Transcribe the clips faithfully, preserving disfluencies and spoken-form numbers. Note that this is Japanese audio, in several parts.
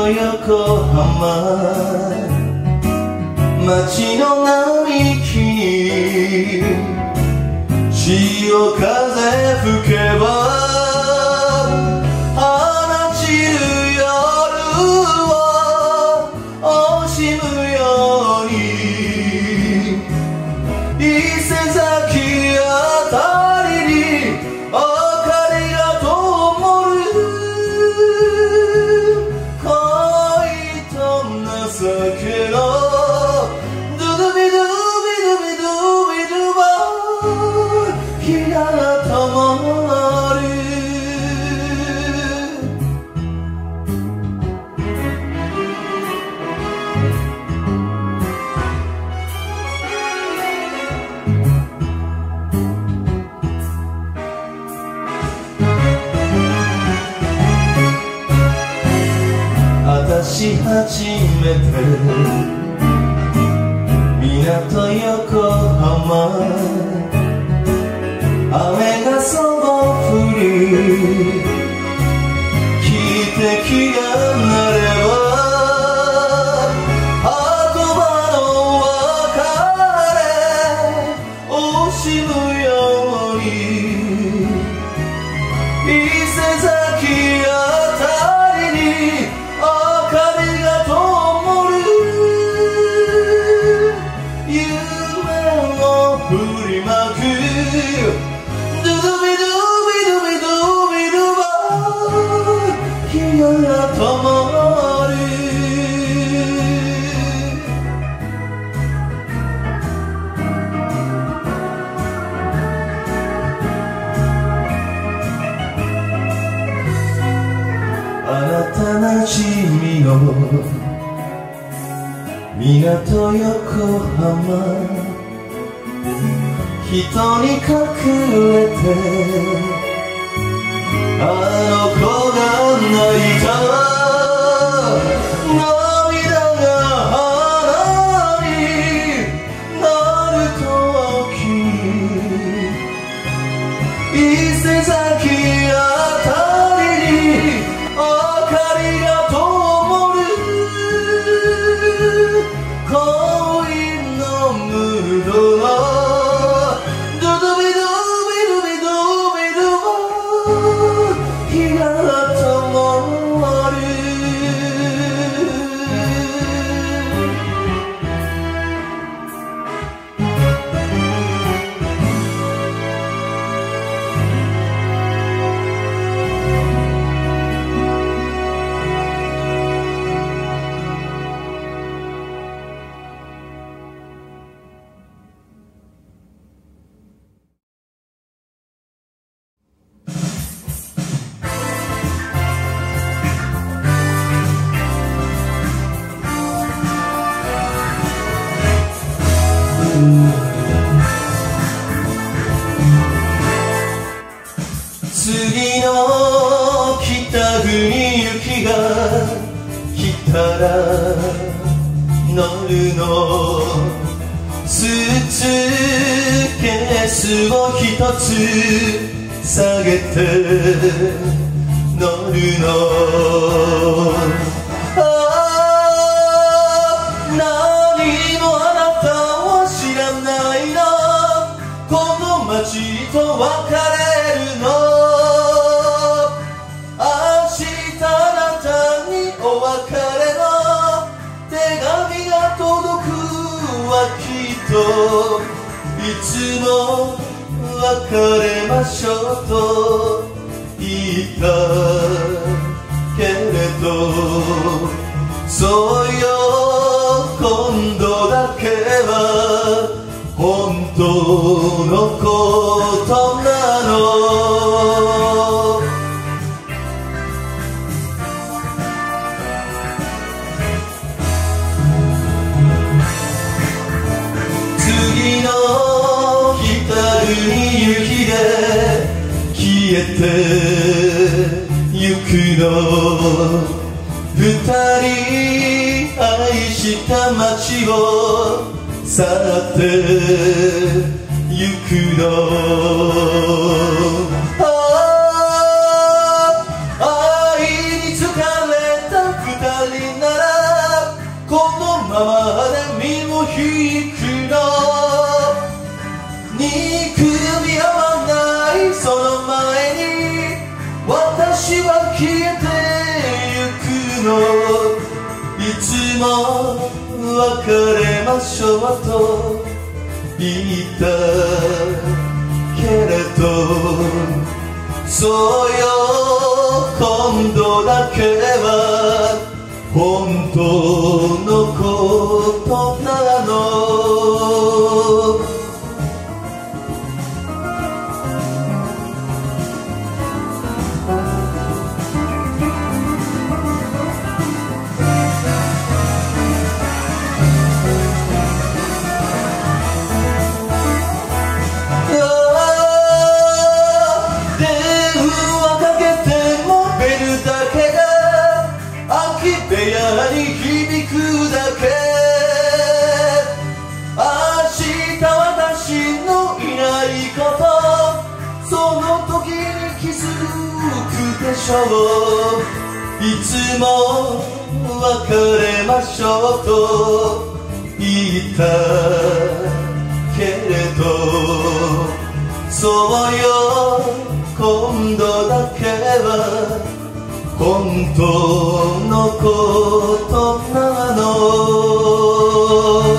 横浜街の並木に潮風吹けば放ちる夜は惜しむように伊勢崎あたりに明かりが灯る恋と情けのドゥドゥビドゥビドゥビドゥビドゥバ火が灯る私初めて港横浜雨がそぼ降り汽笛が鳴れば言葉の別れ惜しむように伊勢崎あたりに明かりが灯る夢を振りまくドゥドゥビドゥビドゥビドゥビドゥバ火が灯るあなたなじみの港横浜人に隠れてあの子が泣いた涙が花になる時伊勢崎あたりに明かりが灯る恋のムードのドゥドゥビドゥビドゥビドゥビドゥ火が灯る次の北国雪が来たら乗るのスーツケースを一つ下げて乗るの何もあなたは知らないのこの街と別れるのお別れの手紙が届くはきっといつも別れましょうと言ったけれどそうよ今度だけは本当のことなの次の北国雪で消えてゆくの二人愛した街を去ってゆくの愛に疲れた二人身を引くの憎み合わないその前に私は消えてゆくのいつも別れましょうと言ったけれどそうよ今度だけは本当のことなの部屋に響くだけ明日私のいないことその時に気づくでしょういつも別れましょうと言ったけれどそうよ今度だけは本当のことなの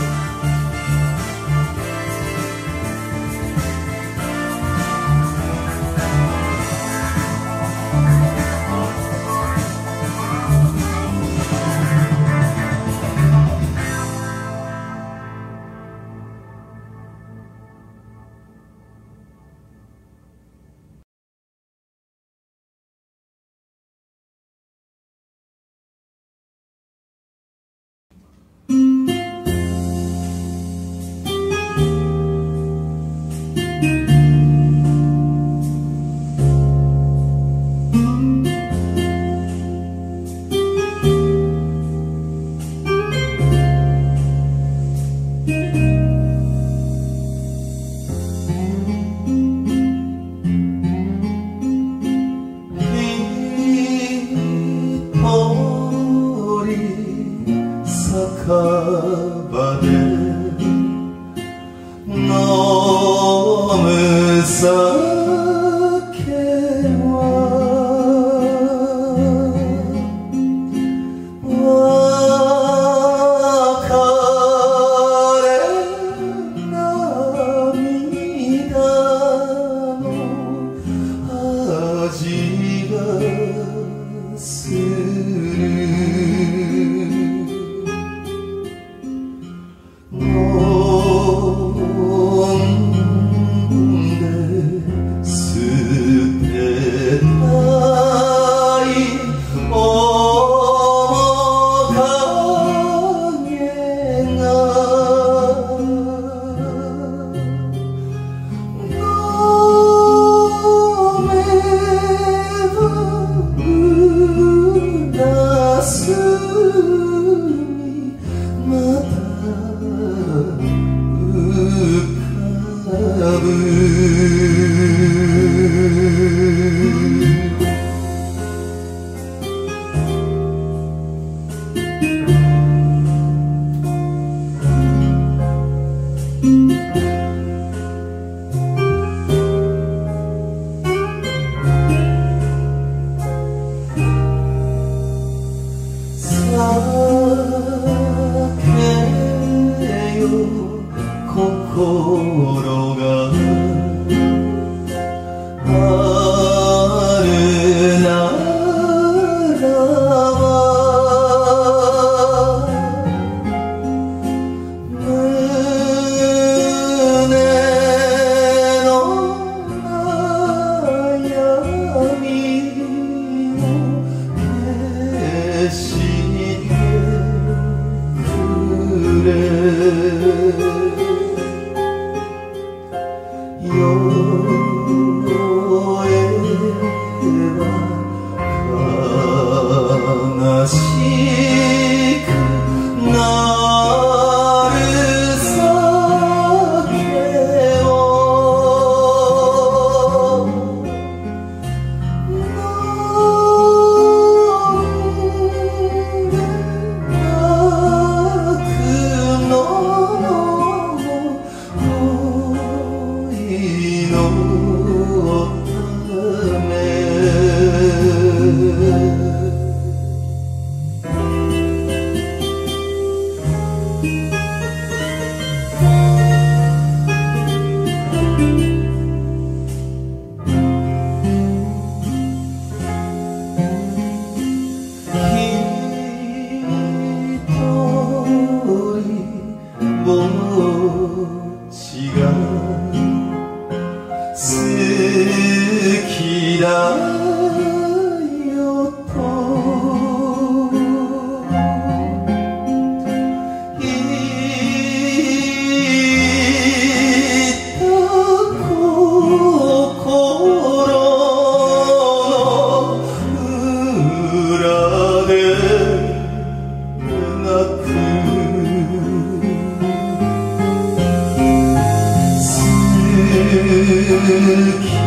酒場で飲む酒は別れ涙の味がする心があるならば胸の悩みを消してくれ酔えば悲しくなる酒を飲んでなくき